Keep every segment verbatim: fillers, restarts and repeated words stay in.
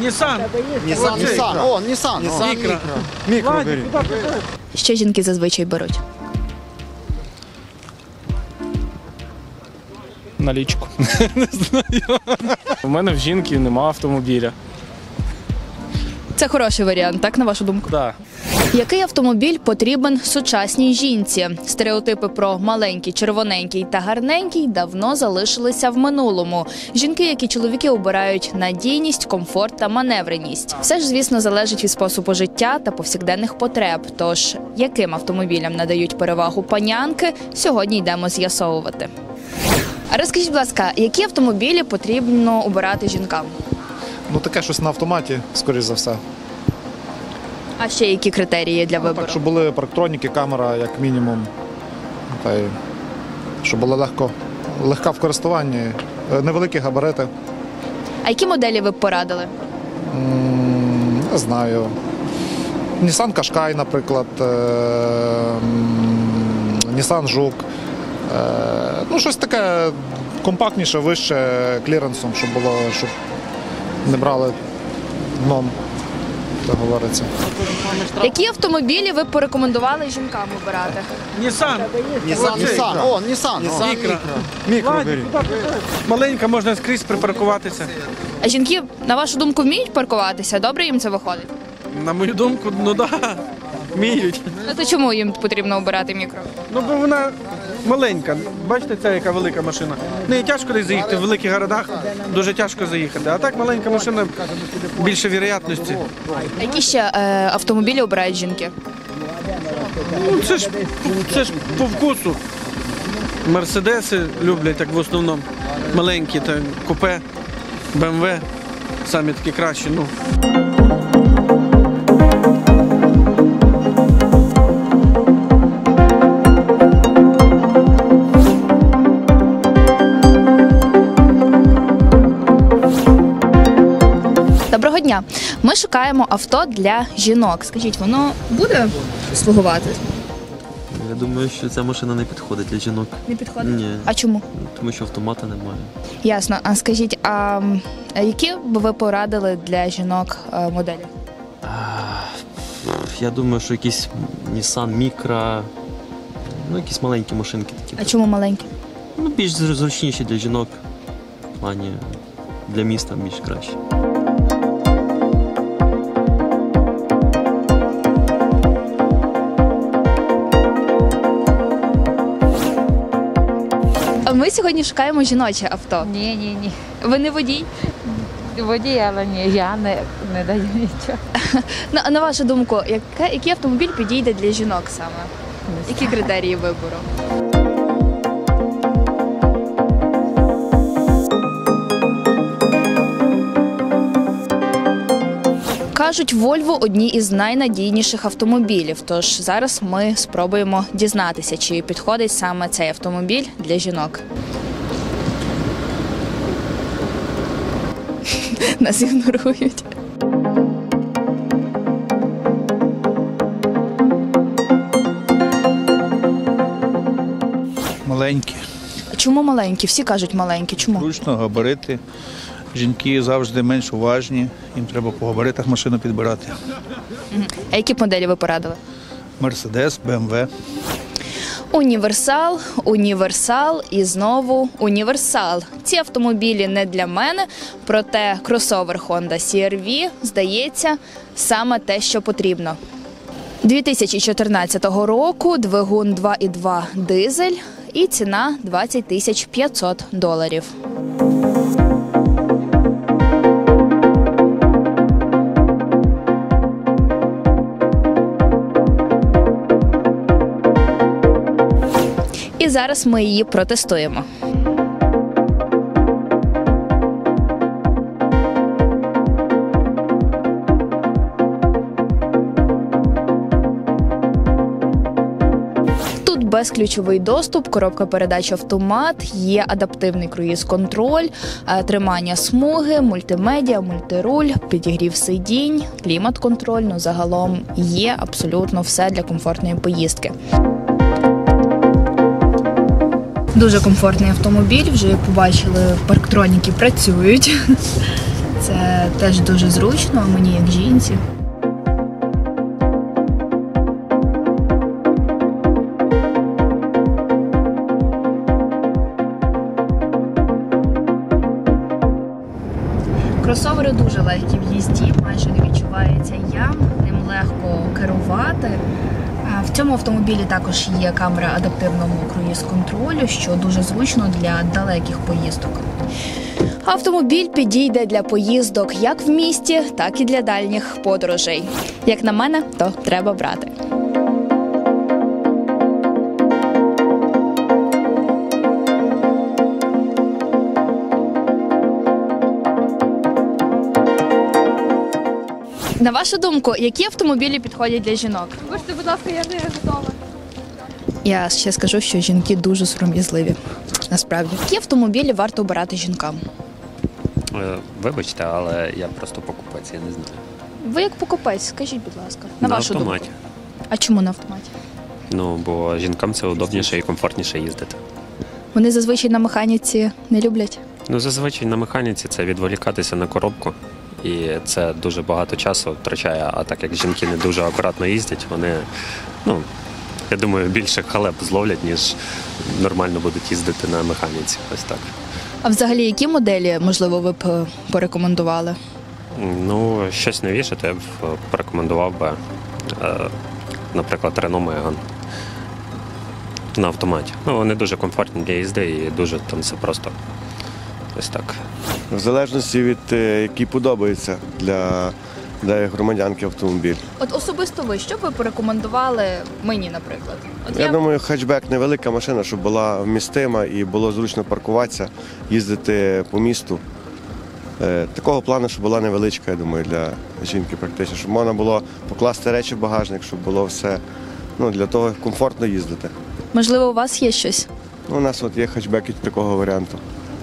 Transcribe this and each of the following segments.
Нісан. Нісан, Нісан. О, Нісан. Мікро. Мікро бери. Що жінки зазвичай беруть? Налічку. Не знаю. У мене в жінки нема автомобіля. Це хороший варіант, так, на вашу думку? Так. Який автомобіль потрібен сучасній жінці? Стереотипи про маленький, червоненький та гарненький давно залишилися в минулому. Жінки, як і чоловіки, обирають надійність, комфорт та маневреність. Все ж, звісно, залежить від способу життя та повсякденних потреб. Тож, яким автомобілям надають перевагу панянки, сьогодні йдемо з'ясовувати. А розкажіть, будь ласка, які автомобілі потрібно обирати жінкам? Ну таке щось на автоматі, скоріш за все. А ще які критерії для вибору? Так, щоб були парктроніки, камера, як мінімум. Та й щоб було легко, легка в користуванні, невеликі габарити. А які моделі ви б порадили? М, Не знаю. Nissan Qashqai, наприклад, е, м, Nissan Juke. Е, Ну, щось таке компактніше, вище, кліренсом, щоб було, щоб не брали дном, як говориться. Які автомобілі ви б порекомендували жінкам обирати? Нісан. Нісан, Нісан. О, Нісан. Мікро. Мікро бери. Маленька, можна скрізь припаркуватися. А жінки, на вашу думку, вміють паркуватися? Добре їм це виходить? На мою думку, ну так, да, вміють. Ну то чому їм потрібно обирати мікро? Ну, бо вона маленька. Бачите, ця яка велика машина. Не тяжко десь заїхати, в великих городах дуже тяжко заїхати. А так маленька машина, більше вірогідності. А які ще е, автомобілі обирають жінки? Ну, це ж, це ж по вкусу. Мерседеси люблять так в основному. Маленькі, та купе, Б М В, самі такі кращі. Ну. Доброго дня. Ми шукаємо авто для жінок. Скажіть, воно буде слугувати? Я думаю, що ця машина не підходить для жінок. Не підходить? Ні. А чому? Тому що автомата немає. Ясно. А скажіть, а м, які б ви порадили для жінок е, моделі? Я думаю, що якісь Nissan Micra, ну якісь маленькі машинки такі. А чому маленькі? Ну, більш зру- зручніші для жінок. В плані для міста більш краще. А ми сьогодні шукаємо жіноче авто. Ні, ні, ні. Ви не водій? Водій, але ні, я не, не даю нічого. На, на вашу думку, яке, який автомобіль підійде для жінок саме? Які критерії вибору? Кажуть, Volvo – одні із найнадійніших автомобілів, тож зараз ми спробуємо дізнатися, чи підходить саме цей автомобіль для жінок. Нас ігнорують. Маленькі, Чому маленькі? Всі кажуть маленькі. Чому? зручно, габарити. Жінки завжди менш уважні, їм треба по габаритах машину підбирати. А які б моделі ви порадили? Мерседес, Б М В. Універсал, універсал і знову універсал. Ці автомобілі не для мене, проте кросовер Honda Сі Ар Ві, здається, саме те, що потрібно. дві тисячі чотирнадцятого року, двигун два і два дизель і ціна двадцять тисяч п'ятсот доларів. І зараз ми її протестуємо. Тут безключовий доступ, коробка передач автомат, є адаптивний круїз-контроль, тримання смуги, мультимедіа, мультируль, підігрів сидінь, клімат-контроль, ну загалом є абсолютно все для комфортної поїздки. Дуже комфортний автомобіль, вже як побачили, парктроніки працюють. Це теж дуже зручно мені як жінці. Кросовери дуже легкі в їзді, майже не відчувається ям, ним легко керувати. А в цьому автомобілі також є камера адаптивного круїз-контролю, що дуже зручно для далеких поїздок. Автомобіль підійде для поїздок як в місті, так і для дальніх подорожей. Як на мене, то треба брати. На вашу думку, які автомобілі підходять для жінок? Вибачте, будь ласка, я не готова. Я ще скажу, що жінки дуже сором'язливі. Насправді. Які автомобілі варто обирати жінкам? Е, Вибачте, але я просто покупець, я не знаю. Ви як покупець, скажіть, будь ласка, на, На вашу автоматі. думку. А чому на автоматі? Ну, бо жінкам це удобніше і комфортніше їздити. Вони зазвичай на механіці не люблять. Ну, зазвичай на механіці це відволікатися на коробку. І це дуже багато часу втрачає, а так як жінки не дуже акуратно їздять, вони, ну, я думаю, більше халеп зловлять, ніж нормально будуть їздити на механіці. Ось так. А взагалі, які моделі, можливо, ви б е, порекомендували? Ну, щось новіше, то я б порекомендував би, е, наприклад, Renault Megane на автоматі. Ну, вони дуже комфортні для їзди і дуже там все просто ось так. В залежності від е, який подобається для, для громадянки автомобіль. От особисто ви, що б ви порекомендували мені, наприклад? От Я думаю, хетчбек невелика машина, щоб була вмістима і було зручно паркуватися, їздити по місту. Е, Такого плану, щоб була невеличка, я думаю, для жінки практично, щоб можна було покласти речі в багажник, щоб було все, ну, для того комфортно їздити. Можливо, у вас є щось? Ну, у нас от є хетчбеки такого варіанту.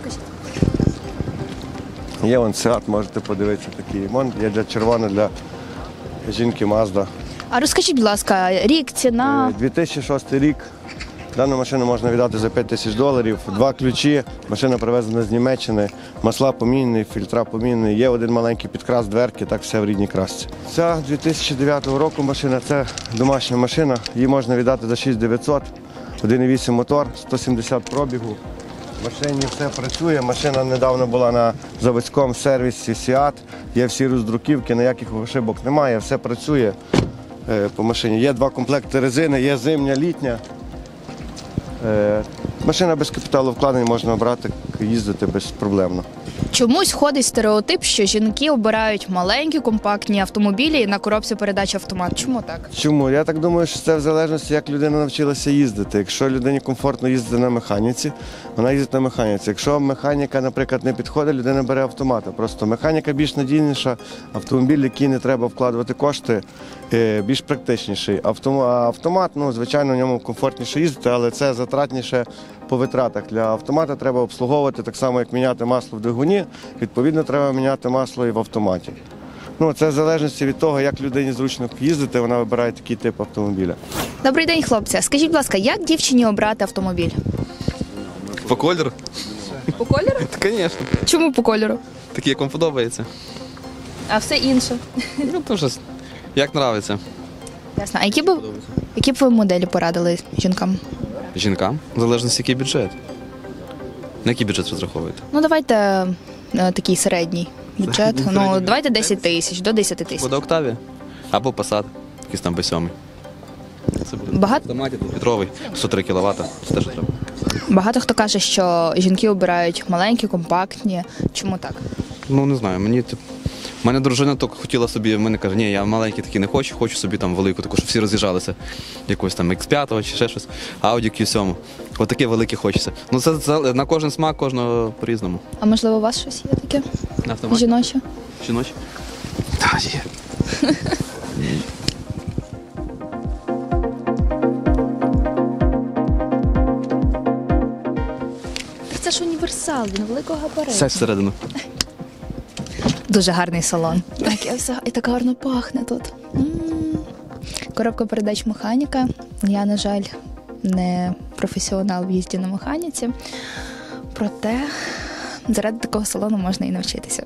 Є вон Seat, можете подивитися такий. Вон є для червоного, для жінки Mazda. А розкажіть, будь ласка, рік, ціна? дві тисячі шостий рік. Дану машину можна віддати за п'ять тисяч доларів. Два ключі, машина привезена з Німеччини, масла помінені, фільтра помінені. Є один маленький підкрас дверки, так все в рідній красці. Ця дві тисячі дев'ятого року машина, це домашня машина. Її можна віддати за шість тисяч дев'ятсот. один і вісім мотор, сто сімдесят пробігу. В машині все працює. Машина недавно була на заводському сервісі Seat. Є всі роздруківки, ніяких ошибок немає, все працює е, по машині. Є два комплекти резини, є зимня, літня. Е, машина без капіталу вкладень, можна брати, їздити безпроблемно. Чомусь ходить стереотип, що жінки обирають маленькі компактні автомобілі на коробці передач автомат. Чому так? Чому? Я так думаю, що це в залежності, як людина навчилася їздити. Якщо людині комфортно їздити на механіці, вона їздить на механіці. Якщо механіка, наприклад, не підходить, людина бере автомата. Просто механіка більш надійніша, автомобіль, який не треба вкладувати кошти, більш практичніший. Автомат, ну, звичайно, в ньому комфортніше їздити, але це затратніше по витратах. Для автомата треба обслуговувати так само, як міняти масло в двигуні, відповідно, треба міняти масло і в автоматі. Ну, це в залежності від того, як людині зручно їздити, вона вибирає такий тип автомобіля. Добрий день, хлопці. Скажіть, будь ласка, як дівчині обрати автомобіль? По кольору? По кольору? Звісно. Чому по кольору? Такий, як вам подобається. А все інше? Ну, теж, як подобається. Ясно. А які б, які б ви моделі порадили жінкам? Жінкам? В залежності, який бюджет. На який бюджет розраховуєте? Ну, давайте е, такий середній бюджет. Ну, давайте десять тисяч, до десять тисяч. Буде Октавія. Або Passat, якийсь там бі сім. Це буде Багато? автоматі, двохлітровий, сто три кіловата. Це теж треба. Багато хто каже, що жінки обирають маленькі, компактні. Чому так? Ну, не знаю, мені... тип, У мене дружина тільки хотіла собі, в мене каже, ні, я маленький такий не хочу, хочу собі там велику, таку, щоб всі роз'їжджалися. Якось там ікс п'ять чи ще щось, Audi кью сім. Ось таке велике хочеться. Ну це, це на кожен смак, кожного по-різному. А можливо, у вас щось є таке? На автоматі? Жіноче? Жіноче? Так, є. Це ж універсал, він великого габариту. Все всередину. Дуже гарний салон. Так, і, все, і так гарно пахне тут. М-м. Коробка передач механіка. Я, на жаль, не професіонал в їзді на механіці. Проте заради такого салону можна і навчитися.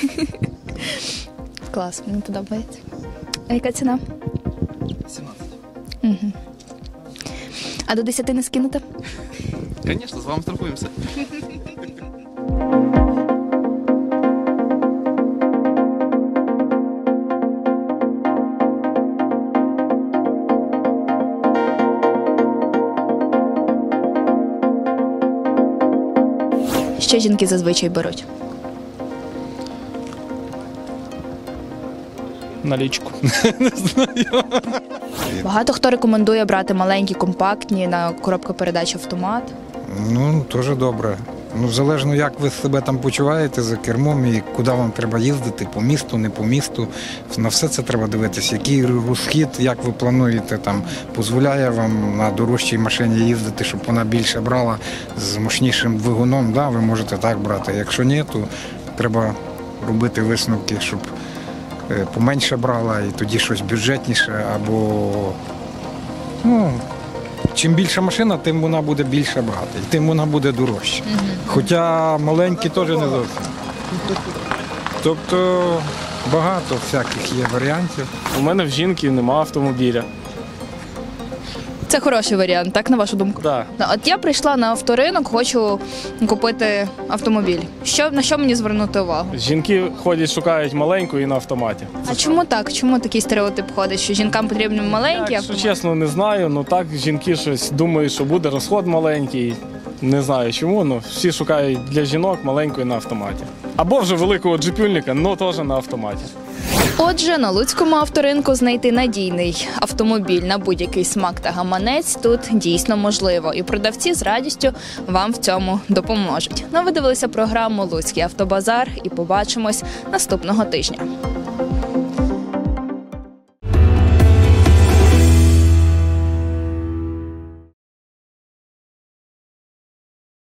Клас, мені подобається. А яка ціна? сімнадцять. Угу. А до десяти не скинете? Звісно, з вами страхуємося. Що жінки зазвичай беруть? Налічку. Багато хто рекомендує брати маленькі, компактні на коробку передач автомат. Ну, теж добре. Ну, залежно, як ви себе там почуваєте за кермом і куди вам треба їздити, по місту, не по місту. На все це треба дивитися. Який розхід, як ви плануєте, там, дозволяє вам на дорожчій машині їздити, щоб вона більше брала з мощнішим двигуном, да, ви можете так брати. Якщо ні, то треба робити висновки, щоб е, поменше брала і тоді щось бюджетніше або, ну, чим більша машина, тим вона буде більше брати, і тим вона буде дорожча. Хоча маленькі теж не зовсім. Тобто багато всяких є варіантів. У мене в жінки нема автомобіля. Це хороший варіант, так, на вашу думку? Так. Ну, От я прийшла на авторинок, хочу купити автомобіль. Що, на що мені звернути увагу? Жінки ходять, шукають маленьку і на автоматі. А чому так? Чому такий стереотип ходить, що жінкам потрібні маленькі Якщо автомобілі? чесно, не знаю, ну так жінки щось думають, що буде розход маленький. Не знаю чому, але всі шукають для жінок маленької на автоматі. Або вже великого джипюльника, але теж на автоматі. Отже, на Луцькому авторинку знайти надійний автомобіль на будь-який смак та гаманець тут дійсно можливо. І продавці з радістю вам в цьому допоможуть. Ну, ви дивилися програму «Луцький автобазар» і побачимось наступного тижня.